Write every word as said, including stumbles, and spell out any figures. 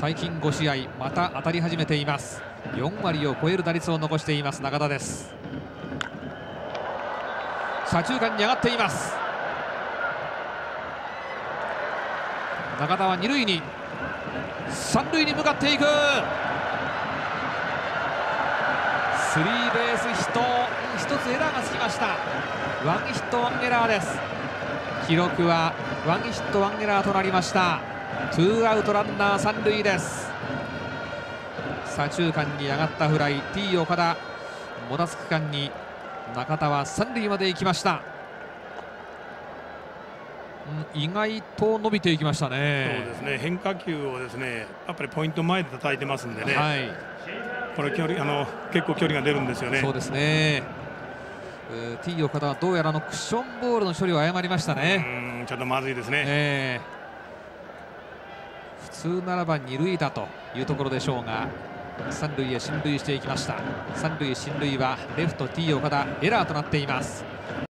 最近ご試合また当たり始めています。よん割を超える打率を残しています中田です。左中間に上がっています。中田は二塁に、三塁に向かっていく。スリーベースヒット、一つエラーがつきました。ワンヒットワンエラーです。記録はワンヒットワンエラーとなりました。ツーアウトランナー三塁です。左中間に上がったフライ、 T 岡田、もたつく間に中田は三塁まで行きました。うん、意外と伸びていきましたね。 そうですね、変化球をですねやっぱりポイント前で叩いてますんでね、 はい、 これ距離あの結構距離が出るんですよね。 そうですね。T 岡田はどうやらのクッションボールの処理を誤りましたね。 うん、ちょっとまずいですね。 えー、普通ならば二塁打というところでしょうが、三塁へ進塁していきました。三塁進塁はレフト T 岡田エラーとなっています。